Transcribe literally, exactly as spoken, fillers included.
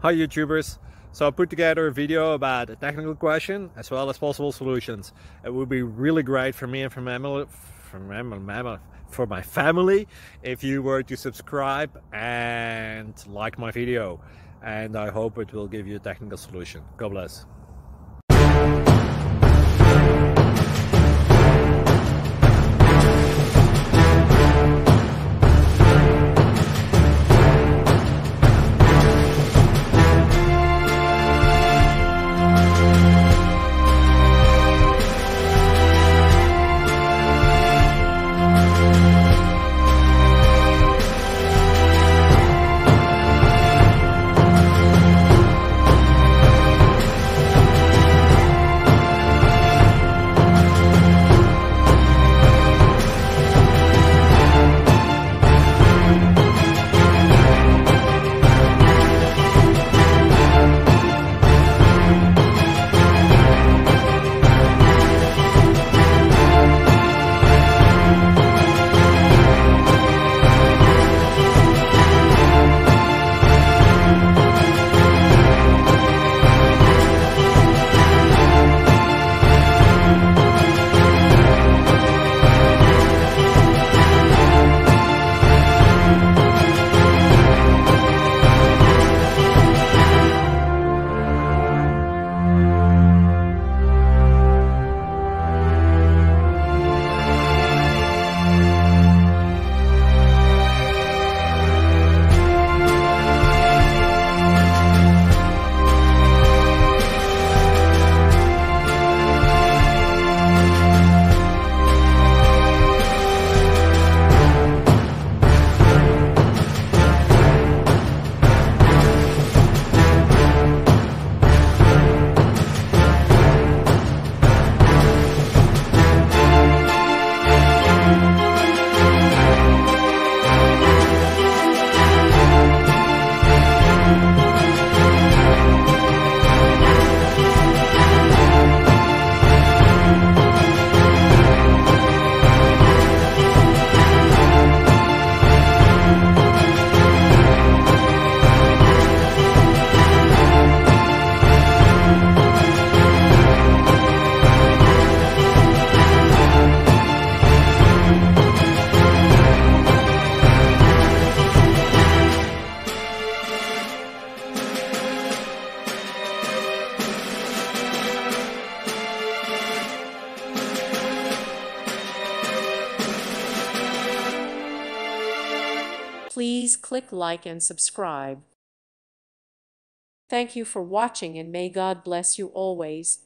Hi YouTubers! So I put together a video about a technical question as well as possible solutions. It would be really great for me and for my, for my, for my family if you were to subscribe and like my video. And I hope it will give you a technical solution. God bless. Please click like and subscribe. Thank you for watching and may God bless you always.